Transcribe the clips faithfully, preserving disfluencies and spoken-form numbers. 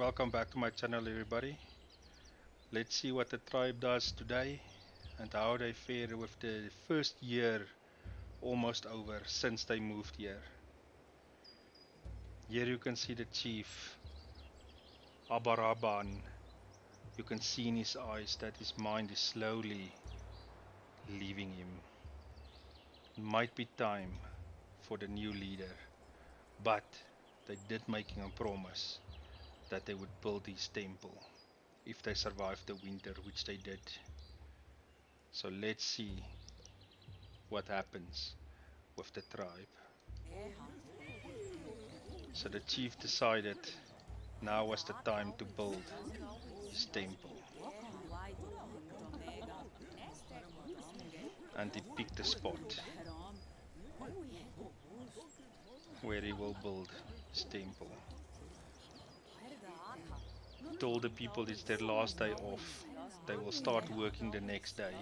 Welcome back to my channel, everybody. Let's see what the tribe does today and how they fare with the first year almost over since they moved here. Here you can see the chief, Abaraban. You can see in his eyes that his mind is slowly leaving him. It might be time for the new leader, but they did make him a promise that they would build his temple if they survived the winter, which they did. So let's see what happens with the tribe. So the chief decided now was the time to build his temple, and he picked a spot where he will build his temple. He told the people it's their last day off. They will start working the next day.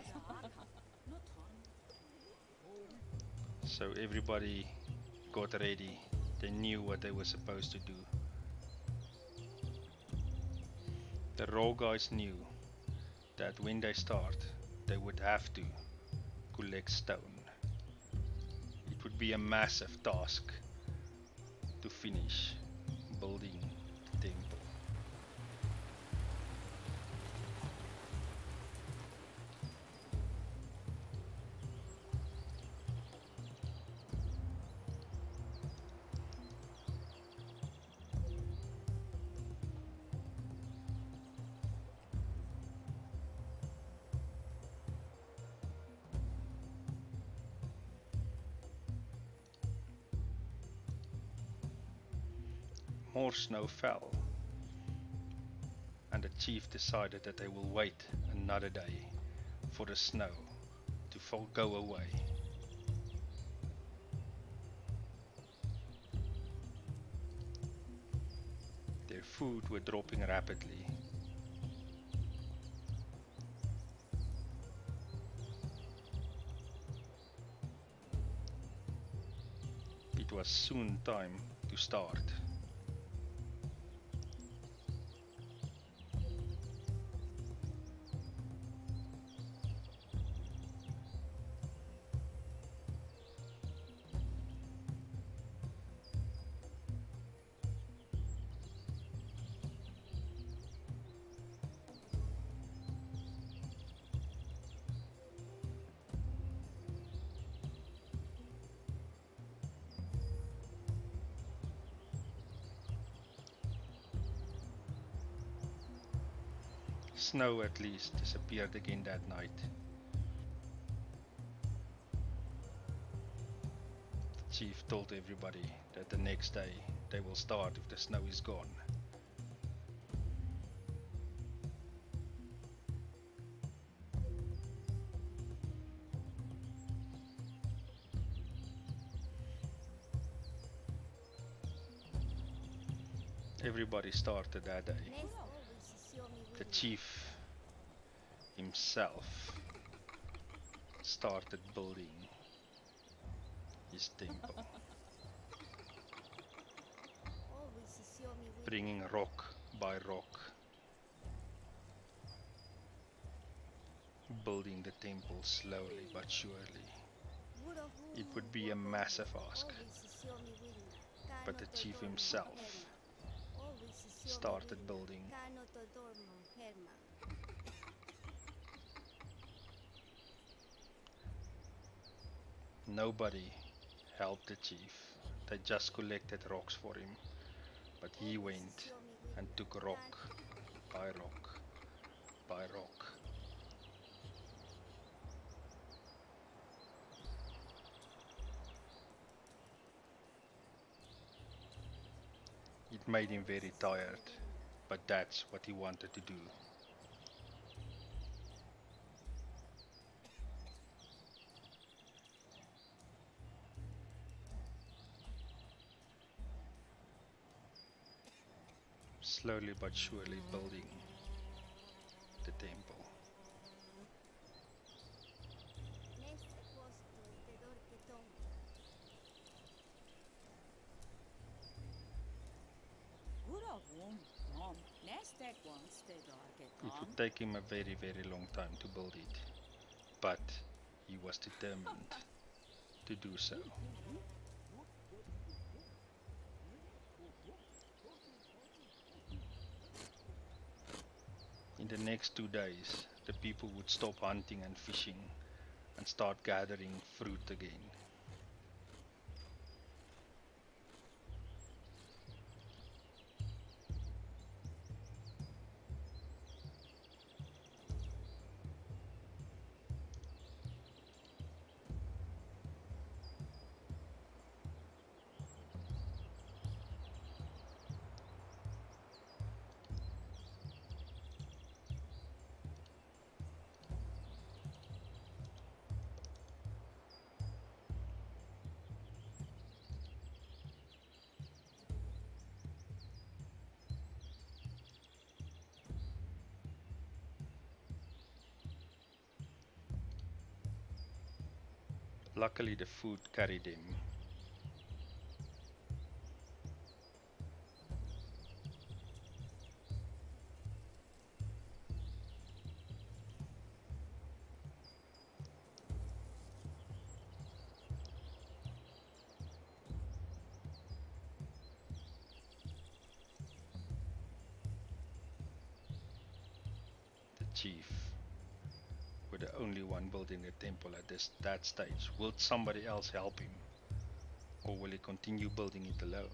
So everybody got ready. They knew what they were supposed to do. The raw guys knew that when they start, they would have to collect stone. It would be a massive task to finish building the temple. More snow fell, and the chief decided that they will wait another day for the snow to fall, go away. Their food were dropping rapidly. It was soon time to start. Snow at least disappeared again that night. The chief told everybody that the next day they will start if the snow is gone. Everybody started that day. The chief himself started building his temple, bringing rock by rock, building the temple slowly but surely. It would be a massive ask, but the chief himself started building. Nobody helped the chief. They just collected rocks for him, but he went and took rock by rock by rock. It made him very tired, but that's what he wanted to do. Slowly but surely building the temple. It would take him a very, very long time to build it, but he was determined to do so. In the next two days, the people would stop hunting and fishing and start gathering fruit again. Luckily the food carried him. The chief, were the only one building the temple at this that stage. Will somebody else help him? Or will he continue building it alone?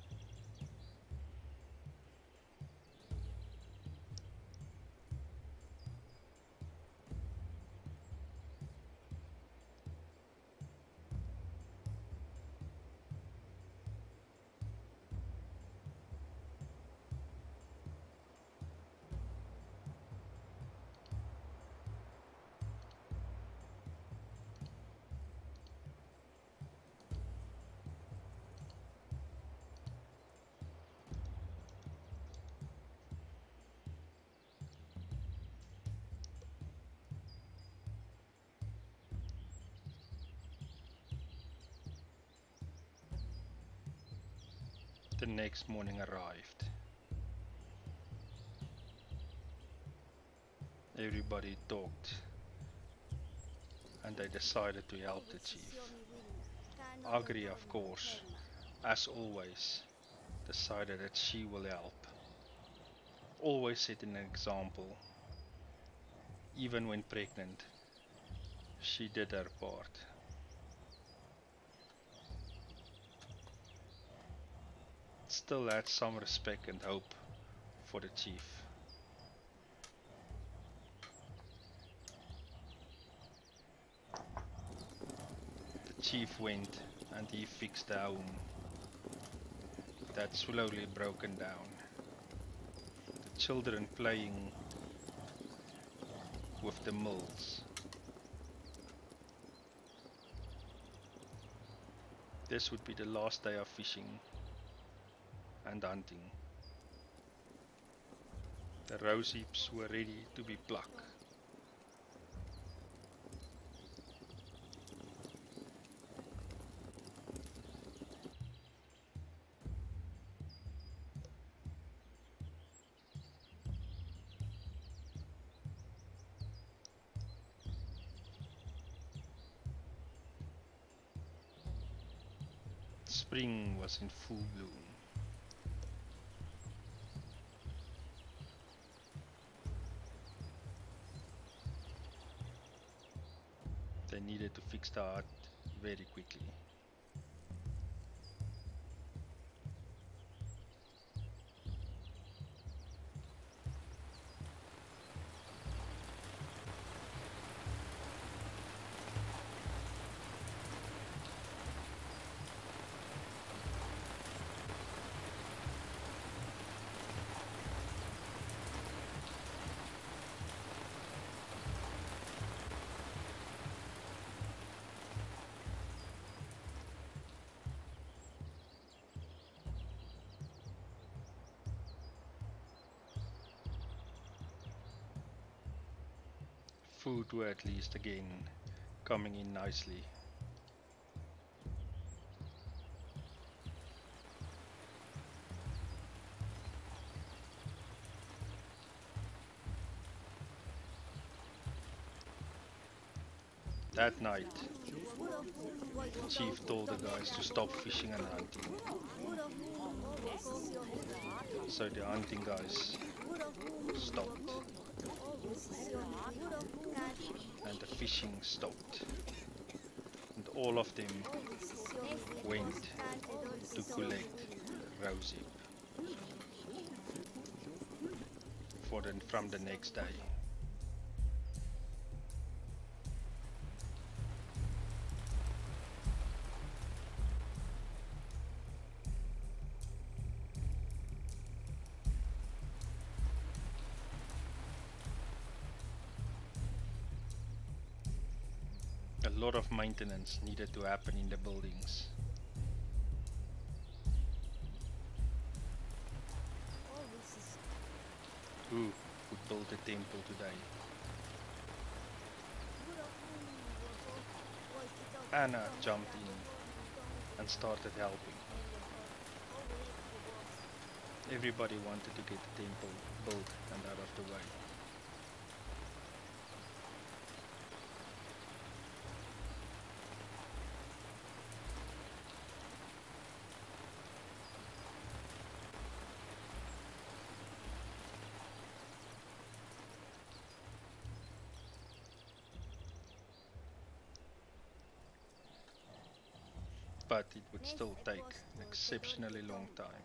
The next morning arrived. Everybody talked and they decided to help the chief. Agri, of course, as always, decided that she will help. Always set an example. Even when pregnant, she did her part. Still had some respect and hope for the chief. The chief went and he fixed the home that slowly broken down. The children playing with the mills. This would be the last day of fishing and hunting. The rose hips were ready to be plucked. Spring was in full bloom. They needed to fix the hut very quickly. Food were at least again coming in nicely. That night, the chief told the guys to stop fishing and hunting. So the hunting guys stopped and the fishing stopped. And all of them went to collect rosehip for the, from the next day. A lot of maintenance needed to happen in the buildings. Who would build a temple today? Anna jumped in and started helping. Everybody wanted to get the temple built and out of the way. But it would still take an exceptionally long time.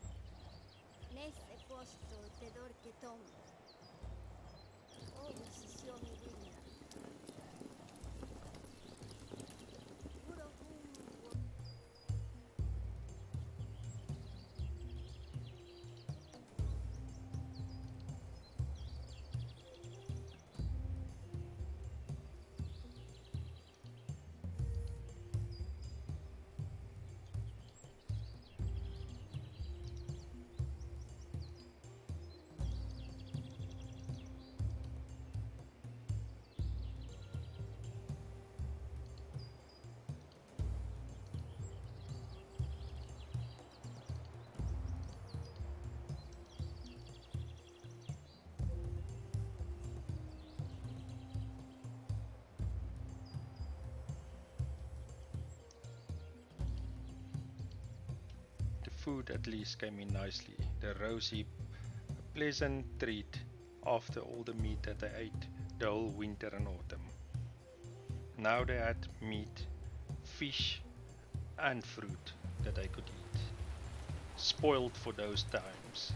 The food at least came in nicely. The rosehip, a pleasant treat after all the meat that they ate the whole winter and autumn. Now they had meat, fish and fruit that they could eat. Spoiled for those times.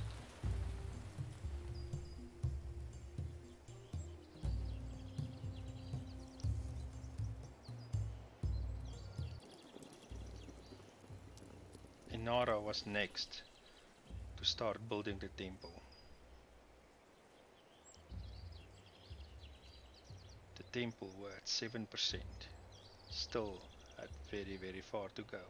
Inara was next to start building the temple. The temple were at seven percent, still had very very far to go.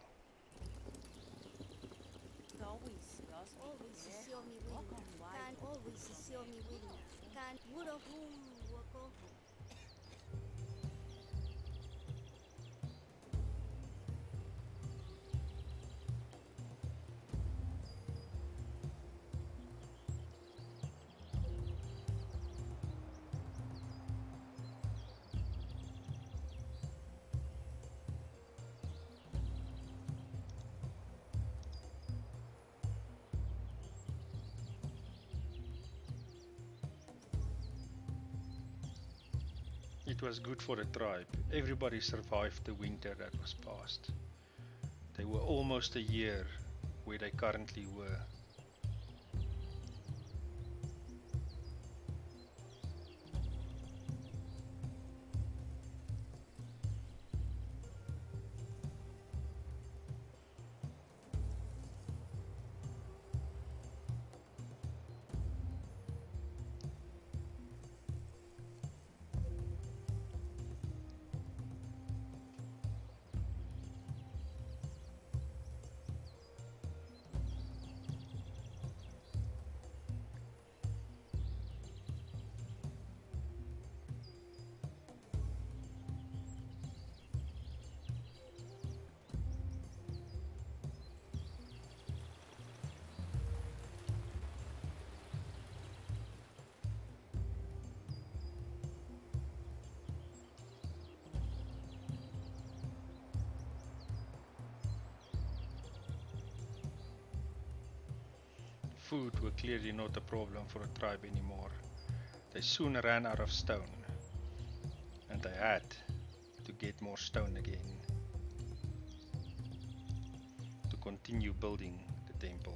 It was good for the tribe. Everybody survived the winter that was past. They were almost a year where they currently were. Food were clearly not a problem for a tribe anymore. They soon ran out of stone, and they had to get more stone again to continue building the temple.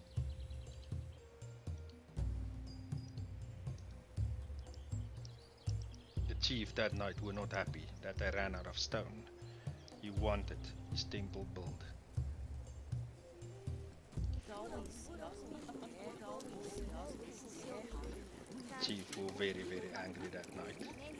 The chief that night were not happy that they ran out of stone. He wanted his temple built. Chief were very very angry that night.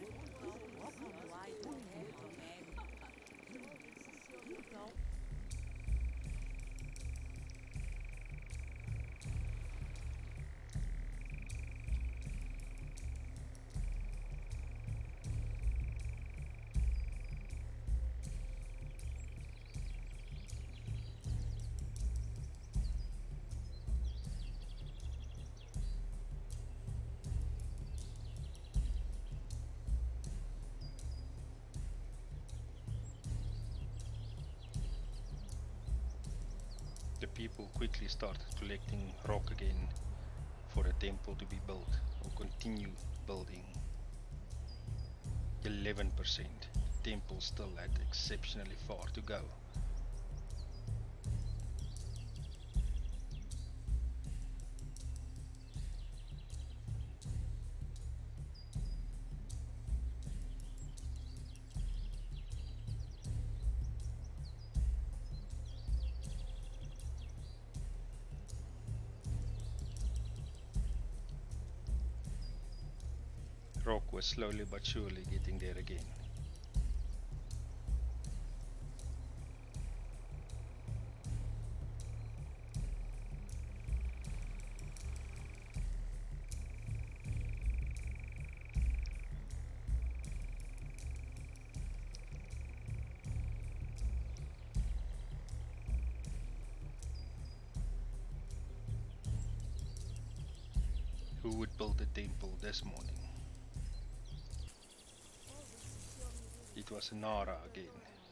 The people quickly started collecting rock again for the temple to be built or continue building. eleven percent. The temple still had exceptionally far to go. Rock was slowly but surely getting there again. Who would build the temple this morning? It was Nara again.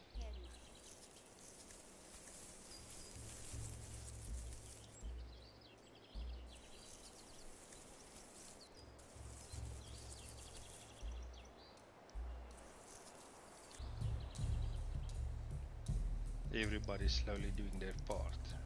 Everybody slowly doing their part.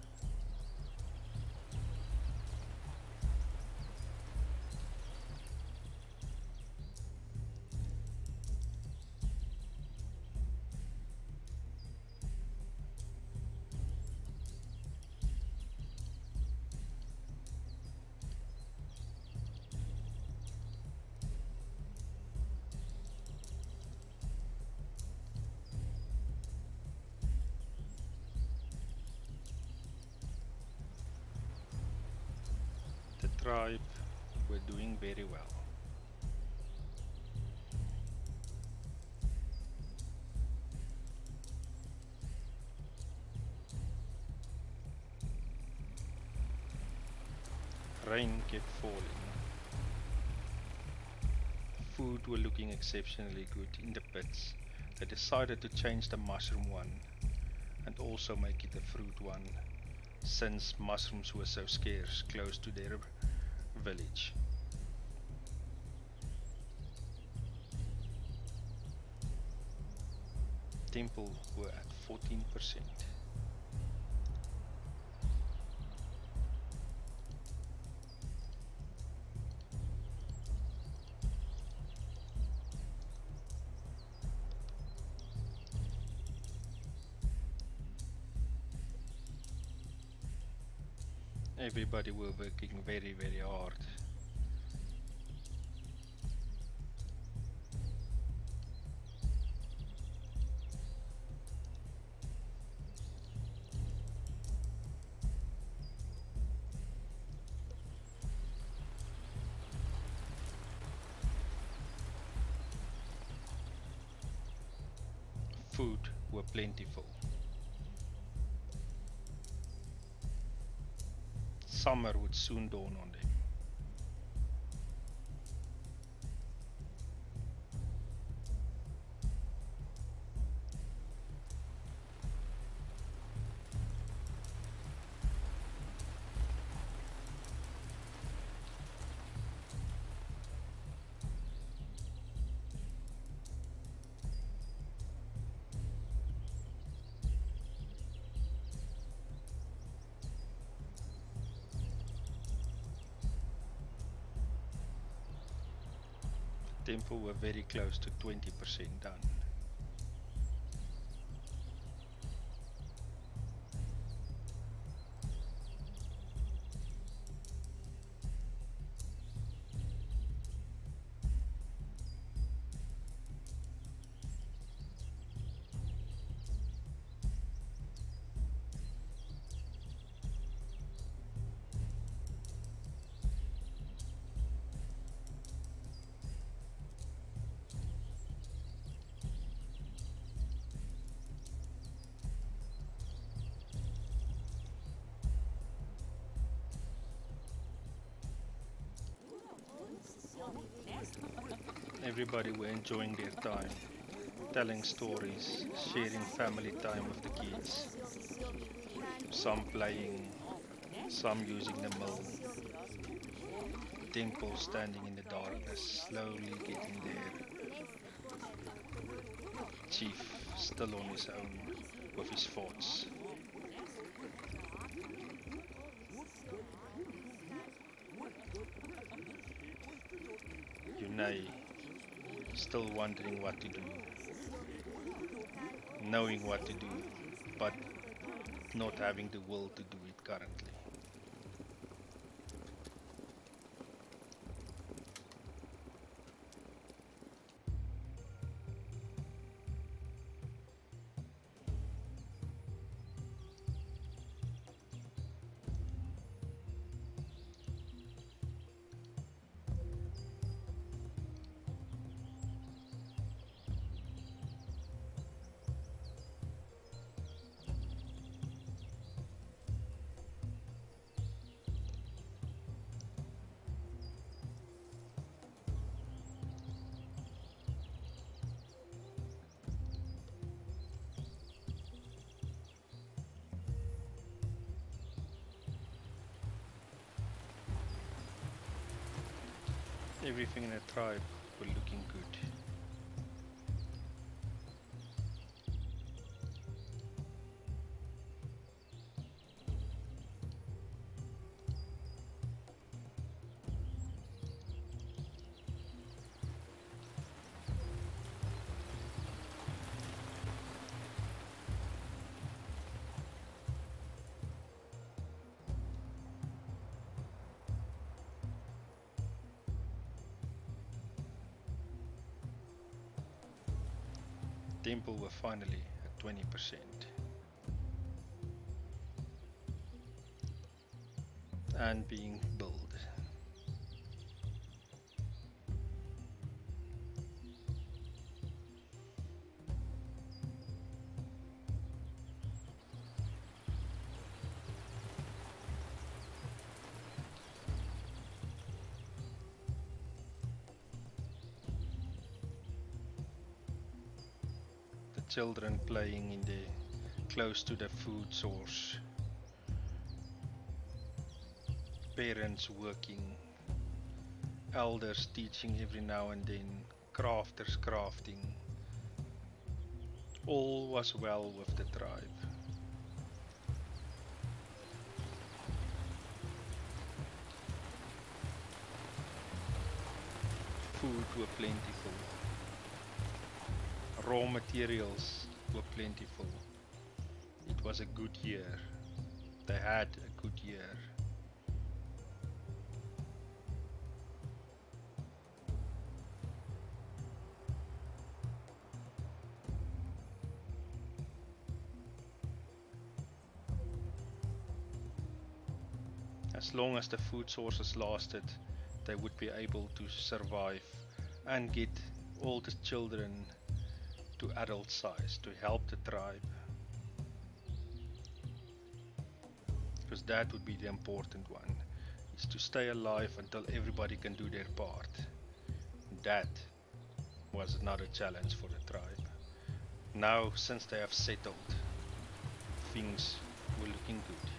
The tribe were doing very well. Rain kept falling. Food were looking exceptionally good in the pits. They decided to change the mushroom one and also make it a fruit one, since mushrooms were so scarce close to their village. Temple were at fourteen percent. Everybody were working very very hard. Food were plentiful. Summer would soon dawn on them. Temple were very close to twenty percent done. Everybody were enjoying their time, telling stories, sharing family time with the kids. Some playing, some using the mill. Temple standing in the darkness, slowly getting there. Chief still on his own with his thoughts. Yunai still wondering what to do, knowing what to do, but not having the will to do it currently. Everything in the tribe were looking good. Temple were finally at twenty percent. And being built. Children playing in the close to the food source, parents working, elders teaching every now and then, crafters crafting. All was well with the tribe. Food were plentiful. Raw materials were plentiful. It was a good year. They had a good year. As long as the food sources lasted, they would be able to survive and get all the children to adult size to help the tribe, because that would be the important one, is to stay alive until everybody can do their part. That was another challenge for the tribe. Now, since they have settled, things were looking good.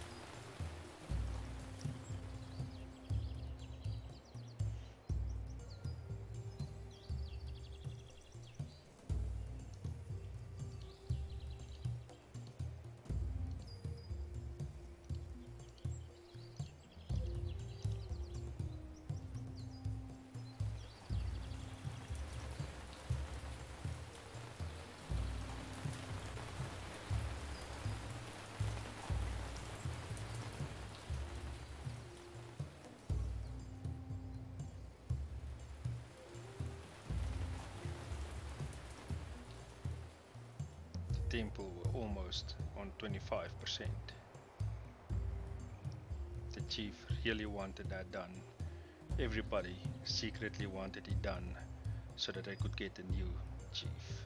temple were almost on twenty-five percent. The chief really wanted that done. Everybody secretly wanted it done so that they could get a new chief.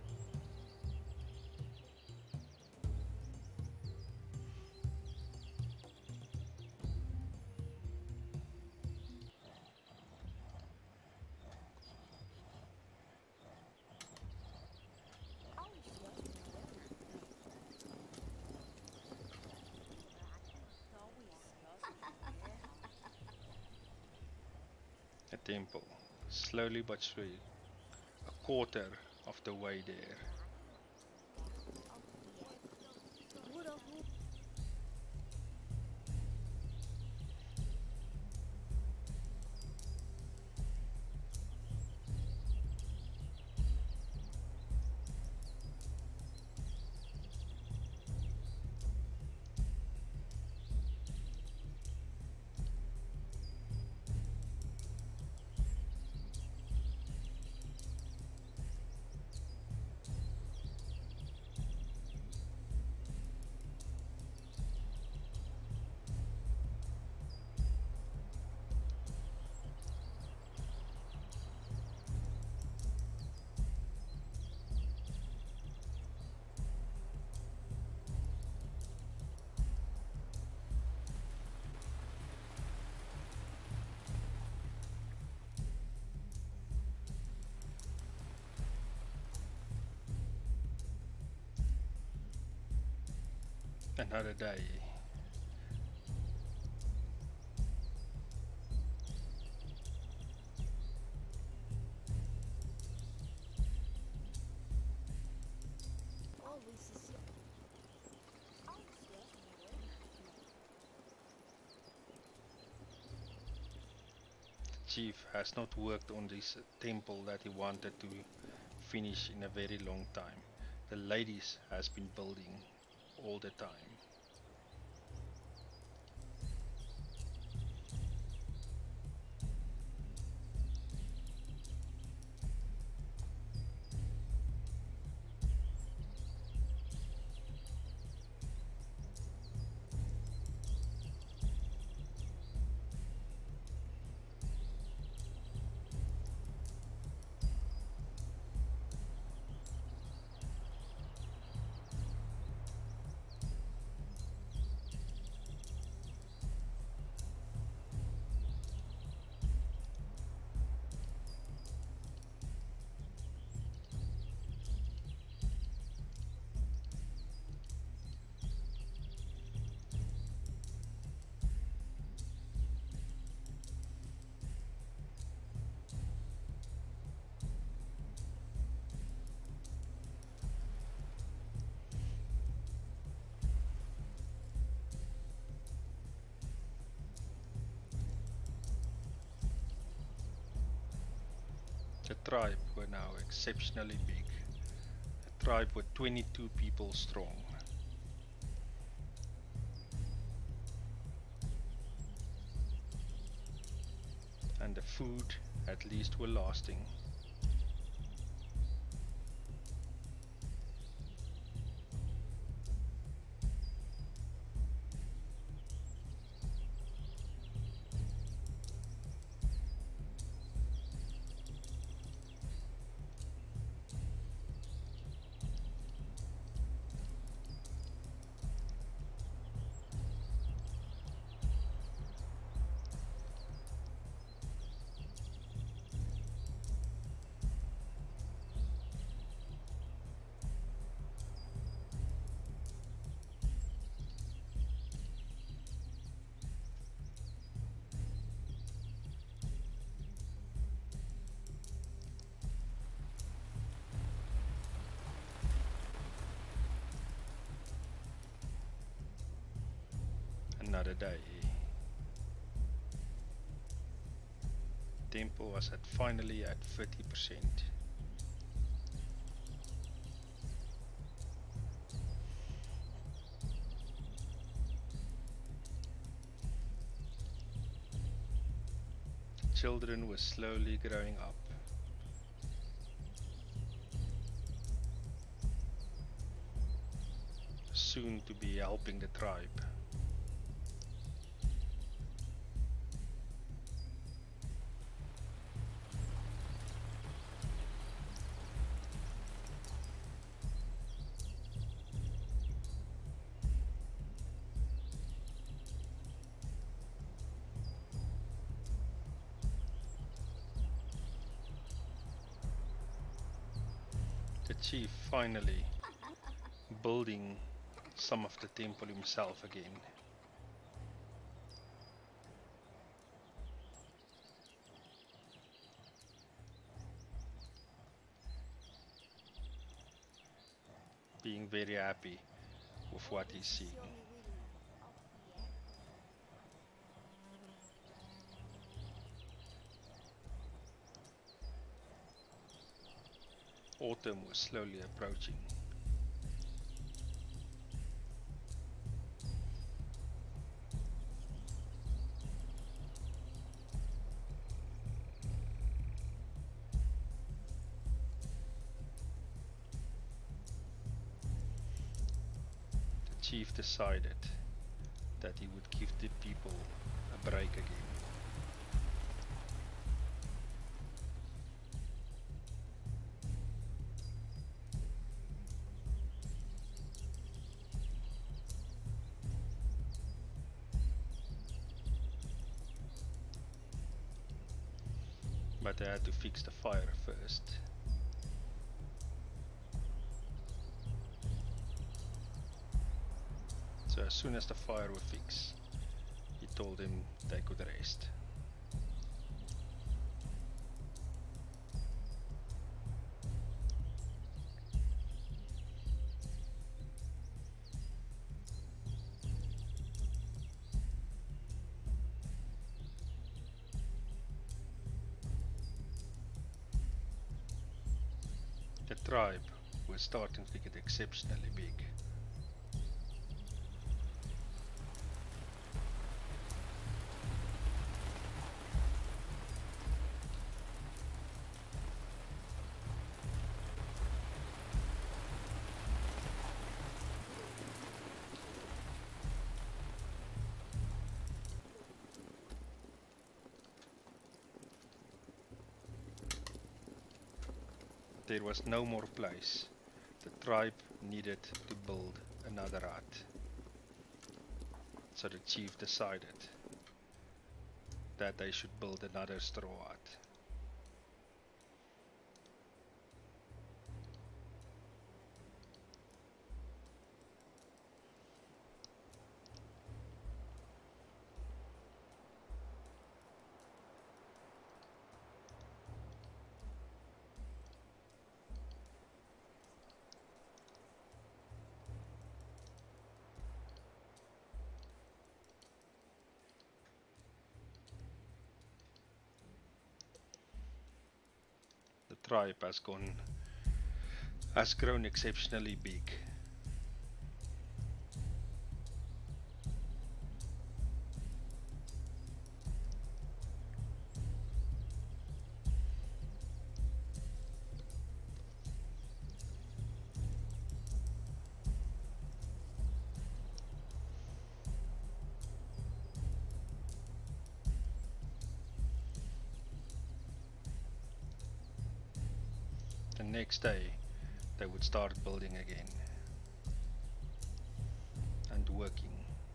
A temple, slowly but surely, a quarter of the way there. Another day. Chief has not worked on this temple that he wanted to finish in a very long time. The ladies has been building all the time. The tribe were now exceptionally big. The tribe were twenty-two people strong. And the food at least were lasting. Another day. Temple was at finally at thirty percent. Children were slowly growing up. soon to be helping the tribe. The chief finally building some of the temple himself again. Being very happy with what he's seeing. Autumn was slowly approaching. The chief decided that he would give the people a break again. But they had to fix the fire first. So as soon as the fire was fixed, he told them they could rest. The tribe was starting to get exceptionally big. There was no more place. The tribe needed to build another hut. So the chief decided that they should build another straw hut. The tribe has gone has grown exceptionally big. The next day they would start building again and working.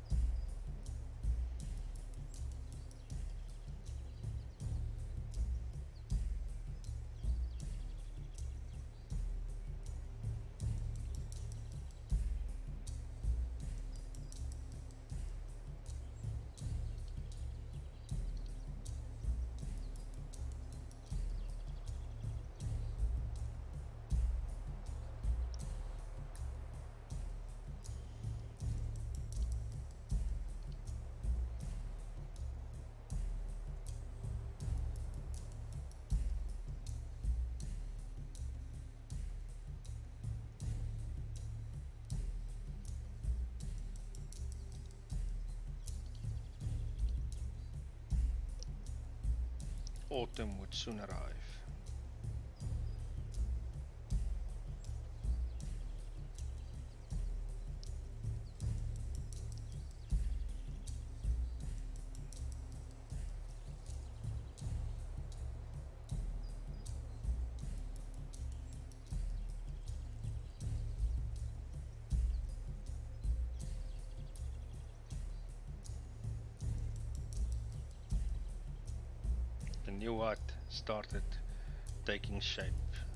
Autumn would soon arrive. new hut started taking shape.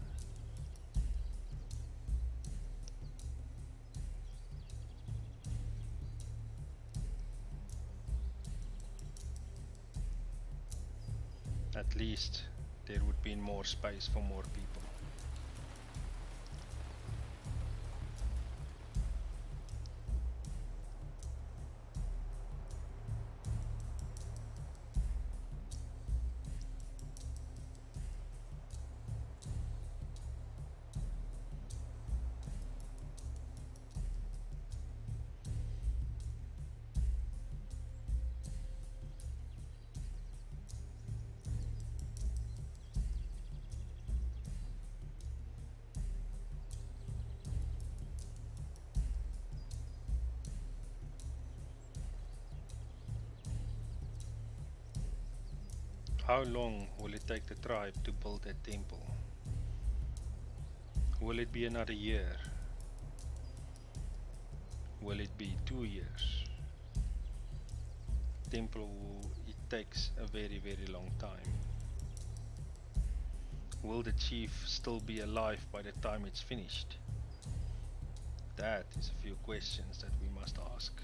At least there would be more space for more people. How long will it take the tribe to build that temple? Will it be another year? Will it be two years? Temple, it takes a very very long time. Will the chief still be alive by the time it's finished? That is a few questions that we must ask.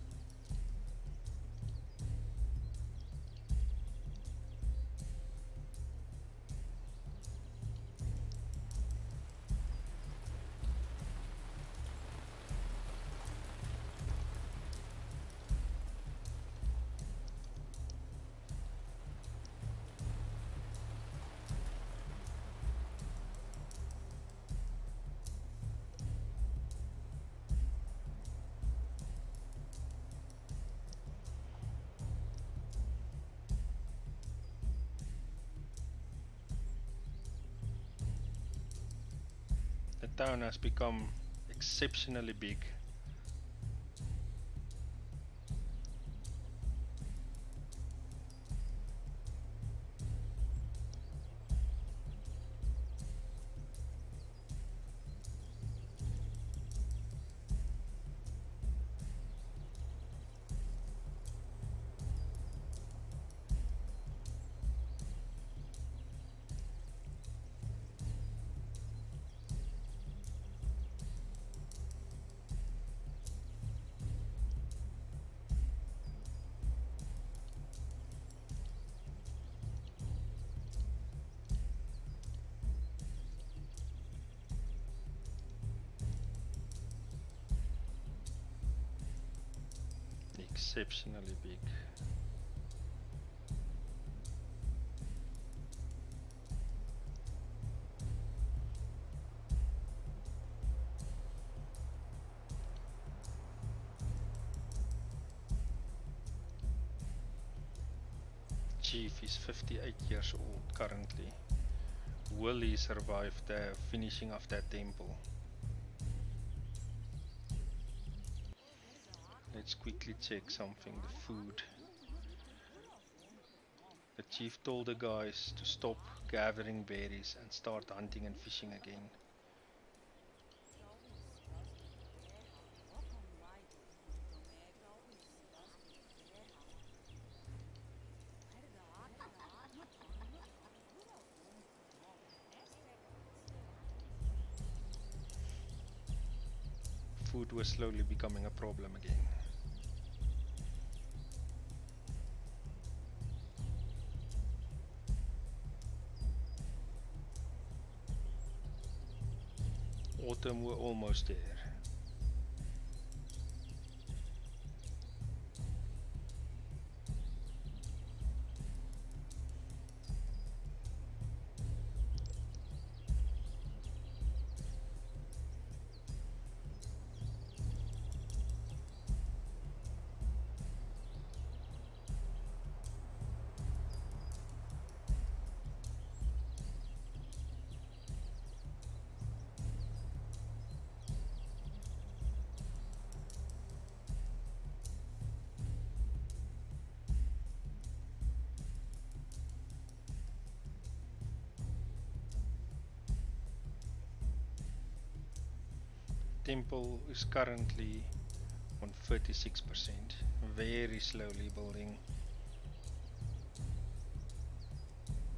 The town has become exceptionally big. Exceptionally big. Chief is fifty-eight years old currently. Will he survive the finishing of that temple? Let's quickly check something, the food. The chief told the guys to stop gathering berries and start hunting and fishing again. Food was slowly becoming a problem again. Autumn, we're almost there. Temple is currently on thirty-six percent, very slowly building.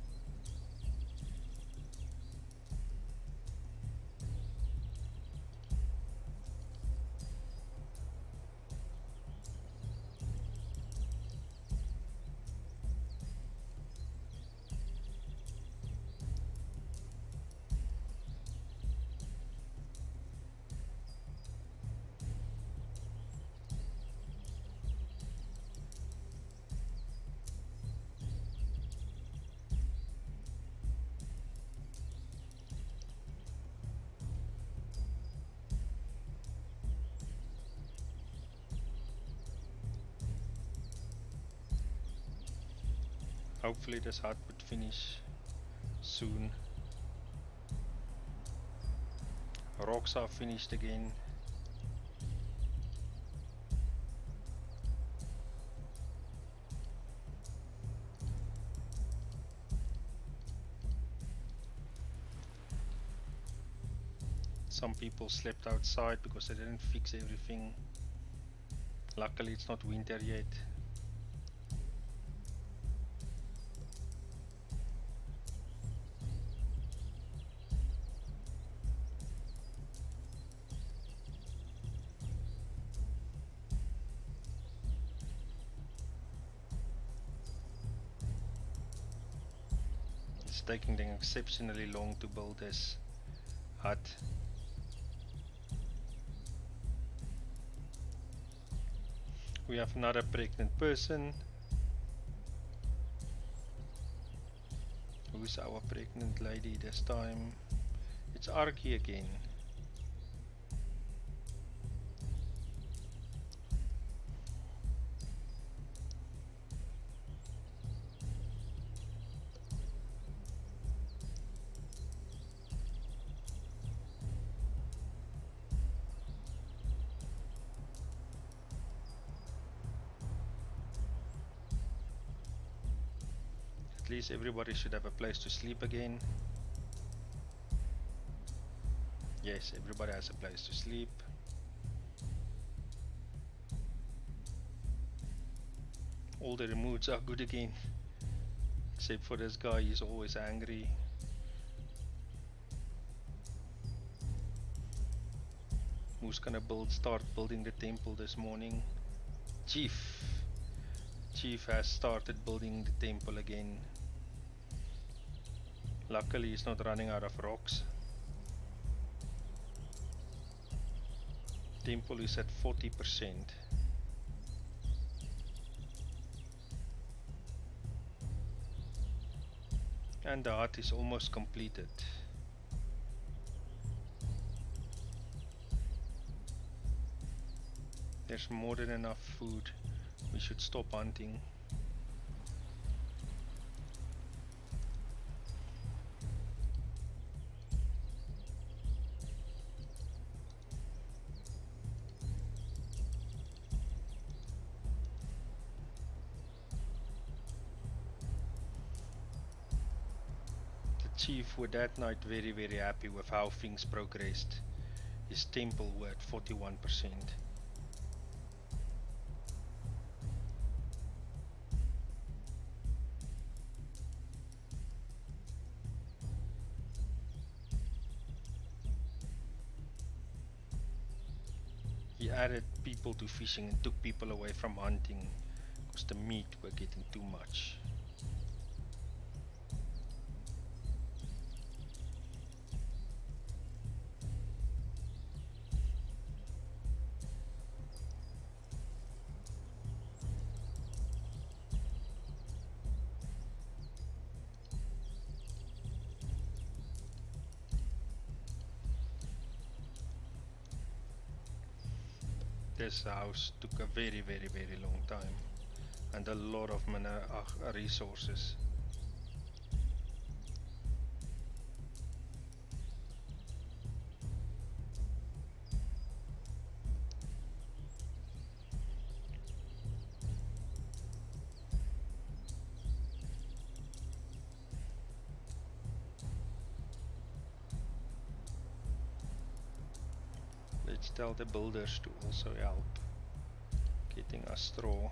Hopefully this hut would finish soon. Rocks are finished again. Some people slept outside because they didn't fix everything. Luckily it's not winter yet. It's taking them exceptionally long to build this hut. We have another pregnant person. Who's our pregnant lady this time? It's Arky again. At least everybody should have a place to sleep again. Yes, everybody has a place to sleep. All the moods are good again. Except for this guy, he's always angry. Who's gonna build, start building the temple this morning? Chief. Chief has started building the temple again. Luckily he's not running out of rocks. Temple is at forty percent. And the hut is almost completed. There's more than enough food. We should stop hunting. Chief were that night very very happy with how things progressed. His temple were at forty-one percent. He added people to fishing and took people away from hunting because the meat were getting too much. This house took a very very very long time and a lot of mana uh, resources. Let's tell the builders to also help getting us straw.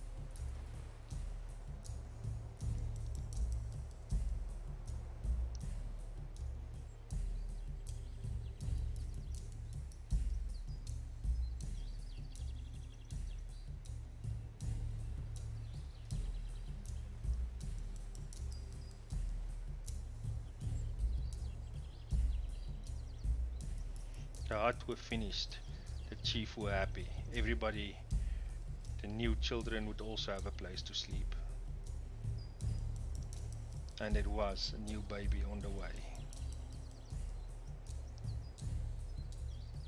The hut were finished. The chief were happy. Everybody, the new children would also have a place to sleep. And there was a new baby on the way.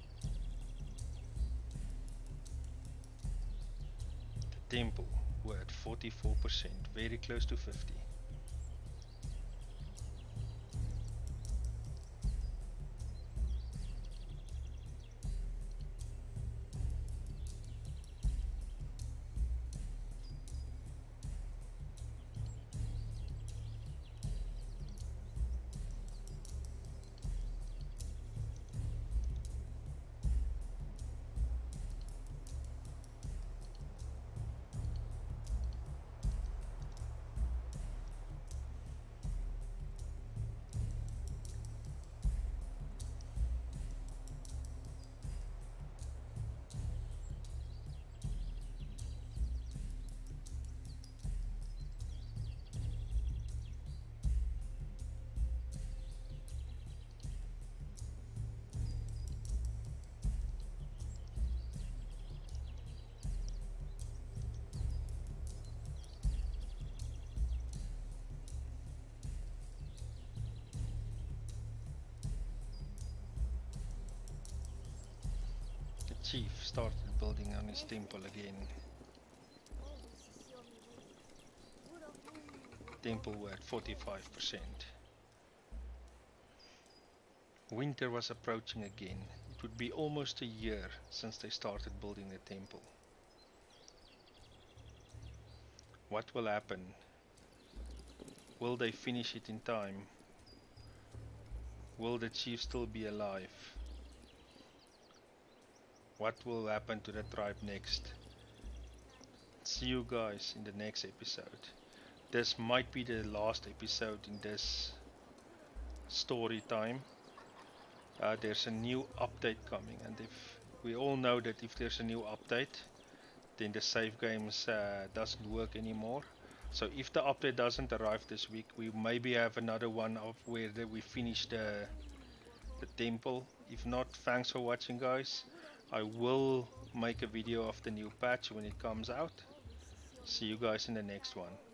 The temple were at forty-four percent, very close to fifty. The chief started building on his temple again. Temple were at forty-five percent. Winter was approaching again. It would be almost a year since they started building the temple. What will happen? Will they finish it in time? Will the chief still be alive? What will happen to the tribe next? See you guys in the next episode. This might be the last episode in this story time. Uh, there's a new update coming, and if we all know that if there's a new update, then the save games uh, doesn't work anymore. So if the update doesn't arrive this week, we maybe have another one of where the, we finish the the temple. If not, thanks for watching, guys. I will make a video of the new patch when it comes out. See you guys in the next one.